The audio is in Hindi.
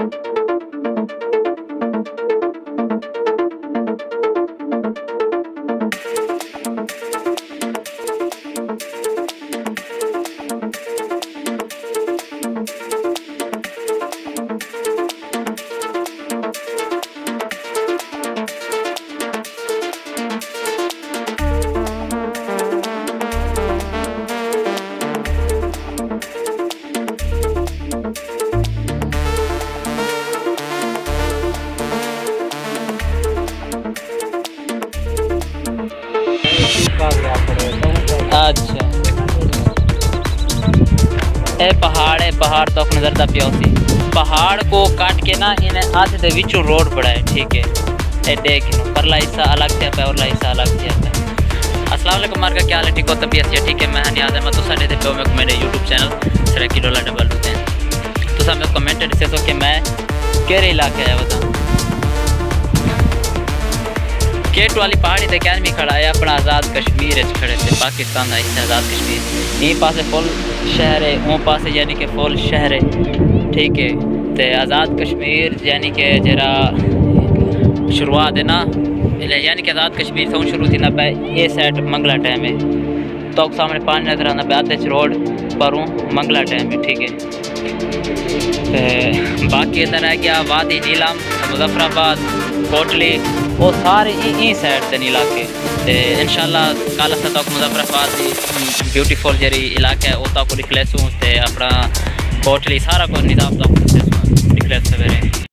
अच्छा ए पहाड़ तो अपने नजर पिया पहाड़ को काट के ना इन्हें आधे से विचू रोड पड़ा है। ठीक है ए देख परला हिस्सा अलग से है और हिस्सा अलग से है। अस्सलाम वालेकुम मार का क्या हाल है? ठीक हो तबीयत से? ठीक है मैं नियाज़ अहमद तो साढ़े पे मैं मेरे यूट्यूब चैनल सराकी डोला डबल होते हैं तो सब कमेंट से तो कि मैं केरे इलाके आया बता केट वाली पहाड़ी ते क्या नहीं खड़ा है अपना आज़ाद कश्मीर खड़े थे पाकिस्तान का हिस्सा आज़ाद कश्मीर ये पासे फुल शहर है वो पासे यानी कि फुल शहर है। ठीक है तो आज़ाद कश्मीर यानी कि जरा शुरुआत है ना यानी कि आज़ाद कश्मीर से शुरू थी ना पे ये साइड मंगला टाइम है तो सामने पानी नजर आना पे आते रोड पर मंगला टाइम है। ठीक है बाकी इधर है क्या वादी नीलम मुजफ्फराबाद कोटली वो सारे ई साइड से इलाके इंशाल्लाह कल तक मुजफ्फराबाद ब्यूटीफुल जरी इलाका है वो तक निकले अपना कोटली सारा कुछ निजाम तक निकले सवेरे।